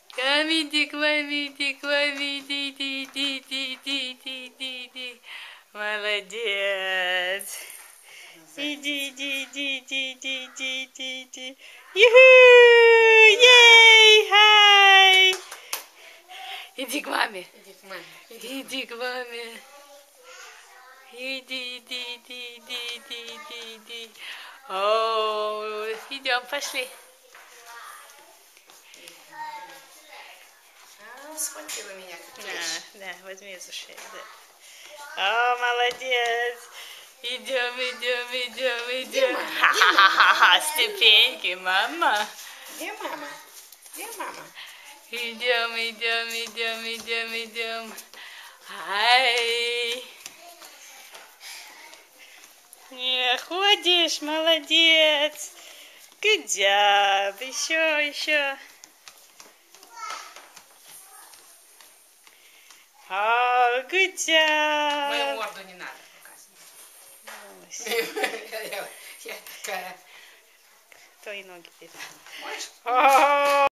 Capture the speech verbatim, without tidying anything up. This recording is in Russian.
Камидик, мамидик, мамидик, ди, ди, ди, ди, ди, ди, ди. Молодец. Иди, иди, иди, иди, иди, иди, иди, иди. Юху! Ей! Хай! Иди к маме. Иди к маме. Иди к маме. Иди, иди, иди, иди, иди, иди, иди. О, идем, пошли. А, схватила меня как Да, клещ. да, возьми за шею, да. О, молодец. Идем, идем, идем, идем. Ха-ха-ха, ступеньки, мама. Где мама? Где мама? Идем, идем, идем, идем, идем. Ай. Не, ходишь, молодец. Good job. Еще, еще. О, good job. Мою морду не надо показывать. Я такая. Твои ноги. Можешь?